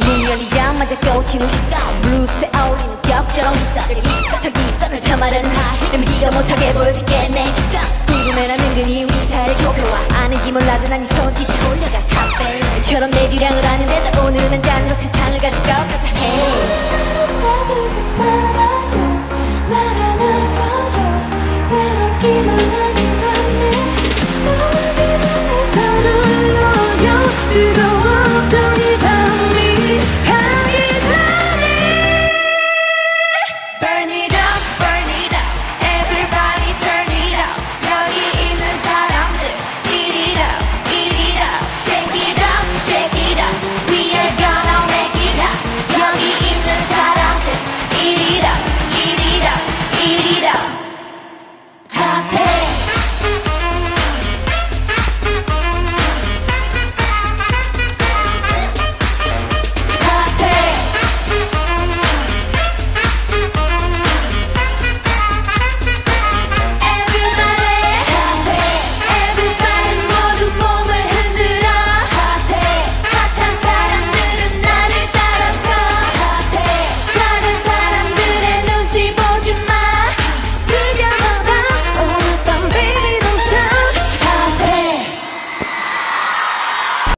문 열리자마자 꽂히는 시선 블루스에 어울리는 적절한 기선 저기 선을 참아라는 하이는 기가 못하게 보여줄게 내 기선 궁금해 난 은근히 우리 사이를 좁혀와 아는지 몰라도 난 이 손짓에 올려가 카페인처럼 내 주량을 아는데도 오늘은 한 잔으로 세상을 가져가